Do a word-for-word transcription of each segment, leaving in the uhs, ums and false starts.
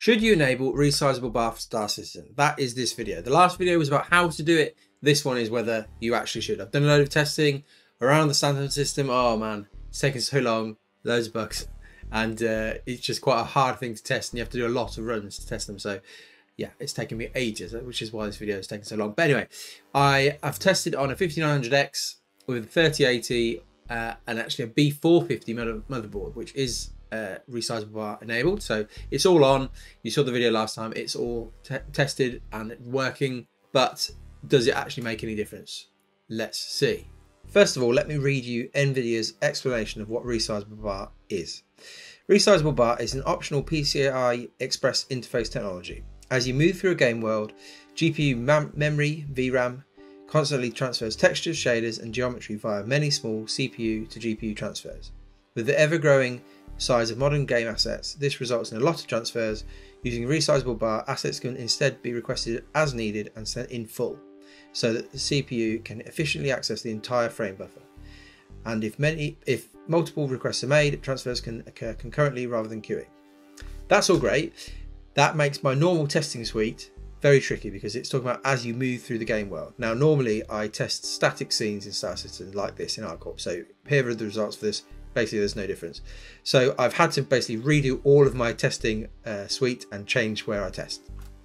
Should you enable resizable B A R for Star Citizen? That is this video. The last video was about how to do it. This one is whether you actually should. I've done a load of testing around the standard system. Oh man, it's taken so long, loads of bugs. And uh, it's just quite a hard thing to test and you have to do a lot of runs to test them. So yeah, it's taken me ages, which is why this video is taking so long. But anyway, I, I've tested on a fifty-nine hundred X with thirty eighty uh, and actually a B four fifty motherboard, which is Uh, resizable B A R enabled. So it's all on. You saw the video last time. It's all tested and working, but does it actually make any difference? Let's see. First of all, let me read you Nvidia's explanation of what resizable B A R is. Resizable B A R is an optional P C I Express interface technology. As you move through a game world, G P U memory, V RAM, constantly transfers textures, shaders and geometry via many small C P U to G P U transfers. With the ever-growing size of modern game assets, this results in a lot of transfers. Using resizable B A R, assets can instead be requested as needed and sent in full, so that the C P U can efficiently access the entire frame buffer. And if many, if multiple requests are made, transfers can occur concurrently rather than queuing. That's all great. That makes my normal testing suite very tricky because it's talking about as you move through the game world. Now, normally I test static scenes in Star Citizen like this in ArcCorp. So here are the results for this. Basically, there's no difference. So I've had to basically redo all of my testing uh, suite and change where I test.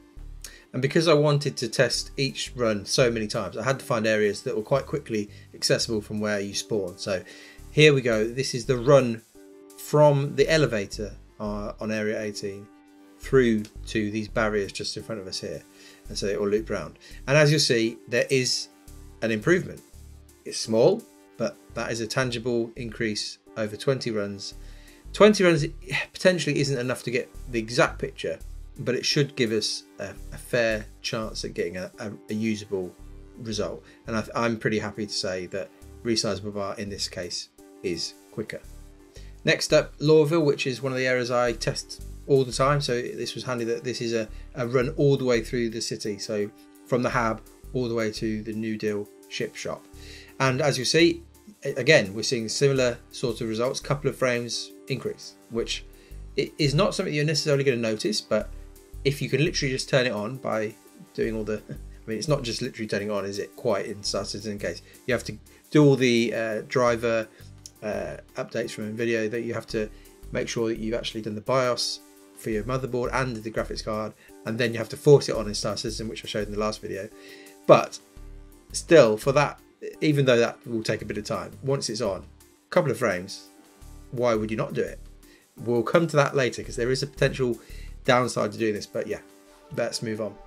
And because I wanted to test each run so many times, I had to find areas that were quite quickly accessible from where you spawn. So here we go. This is the run from the elevator uh, on area eighteen through to these barriers just in front of us here. And so it will loop around. And as you'll see, there is an improvement. It's small, but that is a tangible increase over twenty runs. twenty runs potentially isn't enough to get the exact picture, but it should give us a, a fair chance at getting a, a, a usable result. And I, I'm pretty happy to say that resizable B A R in this case is quicker. Next up, Lorville, which is one of the areas I test all the time. So this was handy that this is a, a run all the way through the city. So from the hab all the way to the New Deal ship shop. And as you see, again, we're seeing similar sorts of results, couple of frames increase, which is not something you're necessarily going to notice, but if you can literally just turn it on by doing all the, I mean, it's not just literally turning on, is it, quite in Star Citizen case. You have to do all the uh, driver uh, updates from Nvidia, that you have to make sure that you've actually done the BIOS for your motherboard and the graphics card, and then you have to force it on in Star Citizen, which I showed in the last video. But still, for that, even though that will take a bit of time, once it's on, a couple of frames, why would you not do it? We'll come to that later because there is a potential downside to doing this, but yeah, let's move on.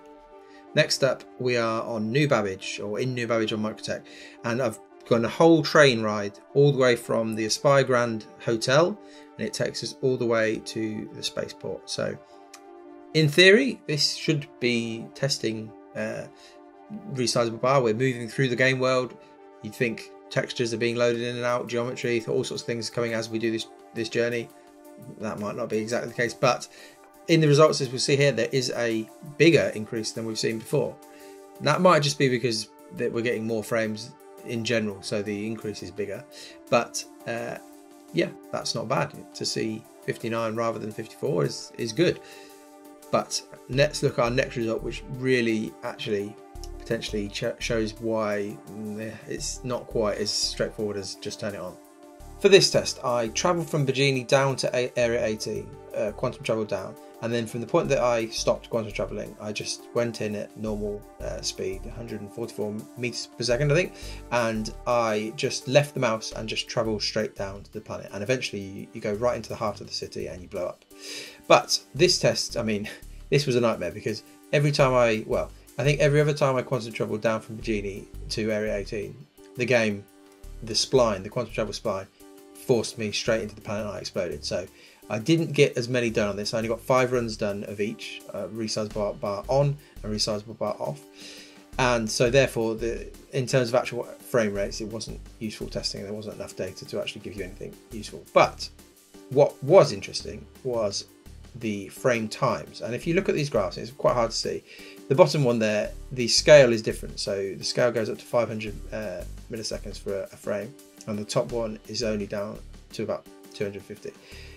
Next up, we are on New Babbage, or in New Babbage on Microtech, and I've gone a whole train ride all the way from the Aspire Grand Hotel, and it takes us all the way to the spaceport. So in theory, this should be testing uh, resizable B A R. We're moving through the game world. You'd think textures are being loaded in and out, geometry, all sorts of things coming as we do this this journey. That might not be exactly the case, but in the results, as we'll see here, there is a bigger increase than we've seen before. That might just be because that we're getting more frames in general, so the increase is bigger. But uh, yeah, that's not bad. To see fifty-nine rather than fifty-four is is good. But let's look at our next result, which really actually potentially shows why it's not quite as straightforward as just turn it on. For this test, I travelled from Virginia down to area eighteen, uh, quantum travel down, and then from the point that I stopped quantum travelling, I just went in at normal uh, speed, one hundred forty-four meters per second, I think, and I just left the mouse and just travelled straight down to the planet, and eventually you, you go right into the heart of the city and you blow up. But this test, I mean, this was a nightmare because every time I, well, I think every other time I quantum travelled down from Virginia to area eighteen, the game, the spline, the quantum travel spline, forced me straight into the planet and I exploded. So I didn't get as many done on this. I only got five runs done of each, uh, resizable B A R on and resizable B A R off. And so therefore, the, in terms of actual frame rates, it wasn't useful testing. There wasn't enough data to actually give you anything useful. But what was interesting was the frame times. And if you look at these graphs, it's quite hard to see. The bottom one there, the scale is different. So the scale goes up to five hundred uh, milliseconds for a, a frame, and the top one is only down to about two hundred fifty.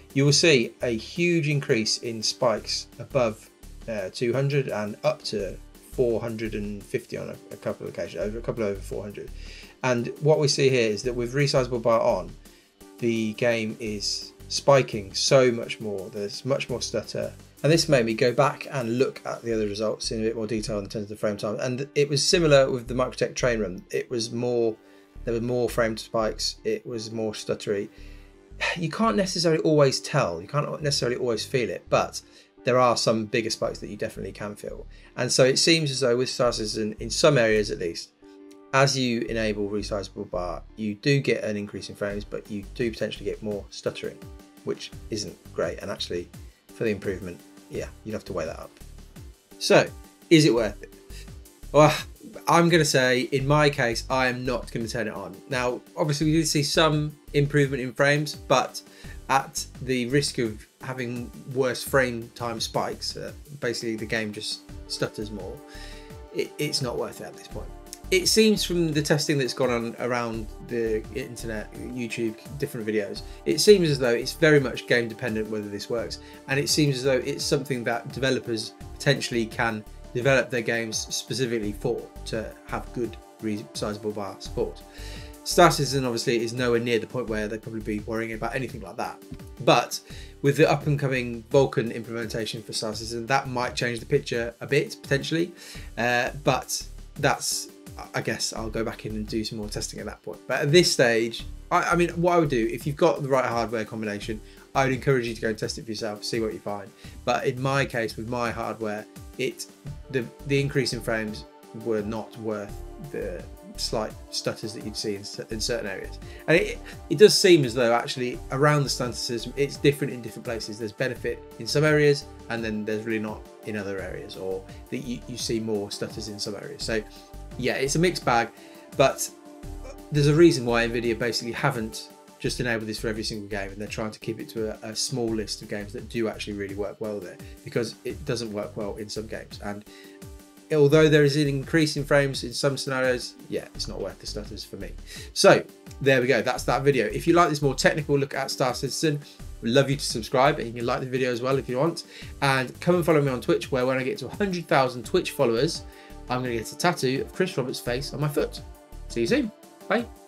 you will see a huge increase in spikes above uh, two hundred and up to four hundred fifty on a, a couple of occasions, over a couple over four hundred. And what we see here is that with Resizable B A R on, the game is spiking so much more. There's much more stutter. And this made me go back and look at the other results in a bit more detail in terms of the frame time. And it was similar with the Microtech train run. It was more, there were more frame spikes. It was more stuttery. You can't necessarily always tell. You can't necessarily always feel it, but there are some bigger spikes that you definitely can feel. And so it seems as though with Star Citizen, in some areas at least, as you enable Resizable B A R, you do get an increase in frames, but you do potentially get more stuttering, which isn't great. And actually, for the improvement, yeah, you'd have to weigh that up. So, is it worth it? Well, I'm going to say, in my case, I am not going to turn it on. Now, obviously, we did see some improvement in frames, but at the risk of having worse frame time spikes, uh, basically the game just stutters more, it, it's not worth it at this point. It seems from the testing that's gone on around the internet, YouTube, different videos, it seems as though it's very much game dependent whether this works. And it seems as though it's something that developers potentially can develop their games specifically for, to have good Resizable B A R support. Star Citizen obviously is nowhere near the point where they'd probably be worrying about anything like that. But with the up and coming Vulkan implementation for Star Citizen, that might change the picture a bit potentially. Uh, but that's, I guess I'll go back in and do some more testing at that point. But at this stage, I, I mean, what I would do, if you've got the right hardware combination, I would encourage you to go and test it for yourself, see what you find. But in my case, with my hardware, it the, the increase in frames were not worth the slight stutters that you'd see in, in certain areas. And it, it does seem as though actually around the standard system, it's different in different places. There's benefit in some areas, and then there's really not in other areas, or that you, you see more stutters in some areas. So yeah, it's a mixed bag, but there's a reason why Nvidia basically haven't just enabled this for every single game, and they're trying to keep it to a, a small list of games that do actually really work well there, because it doesn't work well in some games. And although there is an increase in frames in some scenarios, yeah, it's not worth the stutters for me. So there we go, that's that video. If you like this more technical look at Star Citizen, we'd love you to subscribe, and you can like the video as well if you want. And come and follow me on Twitch, where when I get to one hundred thousand Twitch followers, I'm going to get a tattoo of Chris Roberts' face on my foot. See you soon. Bye.